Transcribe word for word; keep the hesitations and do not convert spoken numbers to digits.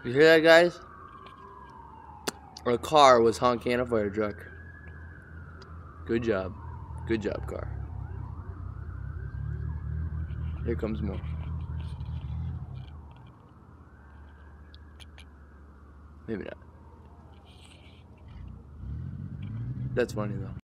You hear that, guys? A car was honking at a fire truck. Good job. Good job, car. Here comes more. Maybe not. That's funny, though.